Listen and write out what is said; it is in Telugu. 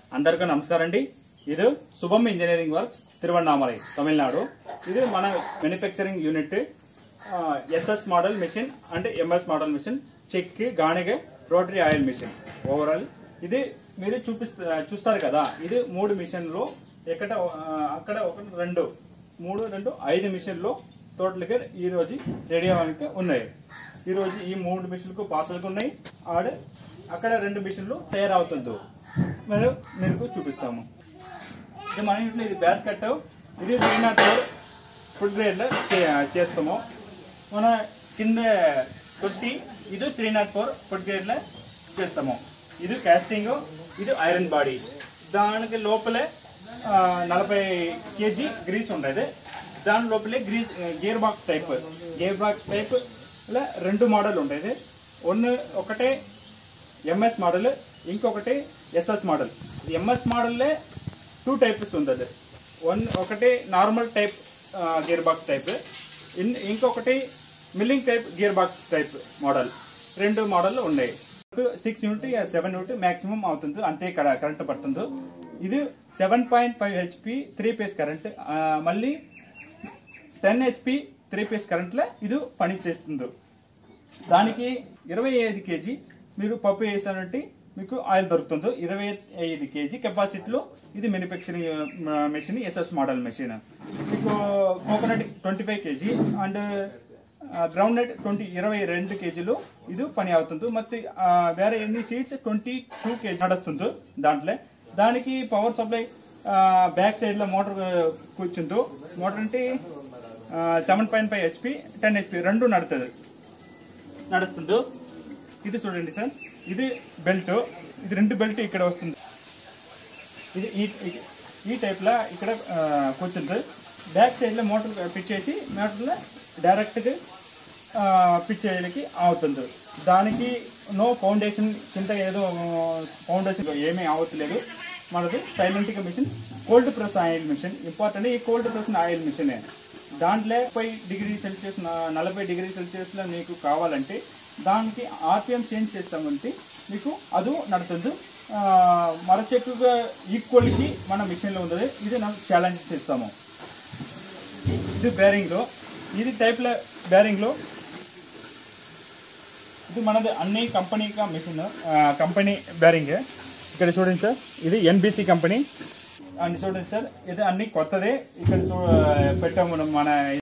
అందరికీ నమస్కారం అండి. ఇది subam engineering works Tiruvannamalai Tamil Nadu. ఇది మన manufacturing unit SS model machine and MS model machine check గానిగే రోటరీ ఆయిల్ మెషిన్. ఓవరాల్ ఇది మీరు చూస్తారు కదా, ఇది 3 మిషన్లు అక్కడ 1 2 3 5 మిషన్లు టోటల్ గా ఈ రోజు రెడీ అవ్వడానికి ఉన్నాయి. ఈ రోజు ఈ 3 మిషన్లకు పార్సల్స్ ఉన్నాయి. అక్కడ 2 మిషన్లు తయారవుతుంది. మనం మీకు చూపిస్తాము. ఇది మన ఇంట్లో ఇది బాస్కెట్, ఇది 304 ఫుడ్ గ్రేడ్ లో చేస్తాము. మన కింద తొట్టి ఇది 304 ఫుడ్ గ్రేడ్ లో చేస్తాము. ఇది కాస్టింగ్, ఇది ఐరన్ బాడీ. దానికి లోపలే 40 kg గ్రీస్ ఉండేది. దాని లోపలే గ్రీస్ గేర్ బాక్స్ టైప్ ఇలా 2 మోడల్ ఉండేది. ఒకటే ఎంఎస్ మోడల్, ఇంకొకటి ఎస్ఎస్ మోడల్. ఎంఎస్ మోడల్లే 2 టైప్స్ ఉంది. ఒకటి normal type gear box type, ఇంకొకటి milling type gear box type model. 2 model ఉన్నాయి. 6 యూనిట్ 7 యూనిట్ మాక్సిమం అవుతుంది, అంతే కరెంట్ పడుతుంది. ఇది 7.5 HP 3 phase కరెంట్, మళ్ళీ 10 HP 3 phase కరెంట్ లో ఇది పని చేస్తుంది. దానికి 25 kg మీరు పప్పు వేసానంటే మీకు ఆయిల్ దొరుకుతుంది. 25 kg కెపాసిటీలో ఇది manufacturing machine, SS model machine. మీకు coconut 25 kg and groundnut 22 kg ఇది పని అవుతుంది. ಮತ್ತೆ వేరే ఎన్ని సీడ్స్ 22 kg నడుస్తుంది. దానికి పవర్ సప్లై బ్యాక్ సైడ్ లో మోటార్ కూర్చుంది. మోటార్ అంటే 7.5 HP 10 HP 2 నడుస్తుంది. ఇది చూడండి సార్, ఇది బెల్ట్, ఇది 2 బెల్ట్ ఇక్కడ వస్తుంది. ఇది ఈ టైప్ లా ఇక్కడ కూర్చుంది. బ్యాక్ సైడ్ లో మోటార్ పిచ్ చేసి మోటార్ లో డైరెక్ట్ గా పిచ్ చేయడానికి అవుతుంది. దానికి నో ఫౌండేషన్, కింద ఏదో ఫౌండేషన్ ఏమీ అవట్లేదు. మనది సైలెంట్ గా machine cold press oil machine. Important ఈ కోల్డ్ ప్రెస్ ఆయిల్ మిషన్. దాంట్లో 40 డిగ్రీ సెల్సియస్ 40 డిగ్రీ సెల్సియస్ లో మీకు కావాలంటే దానికి ఆర్పిఎం చేంజ్ చేస్తామంటే మీకు అది నడుతుంది. మరచెక్కుగా ఈక్వల్కి మన మిషన్ లో ఉంది. ఇది మనం ఛాలెంజ్ చేస్తాము. ఇది బేరింగ్ లో, ఇది టైప్ లో బేరింగ్ లో ఇది మనది అన్ని కంపెనీ మిషన్, కంపెనీ బేరింగ్. ఇక్కడ చూడండి సార్, ఇది ఎన్బిసి కంపెనీ. అండ్ చూడండి సార్, ఇది అన్ని కొత్తదే ఇక్కడ పెట్టాము మన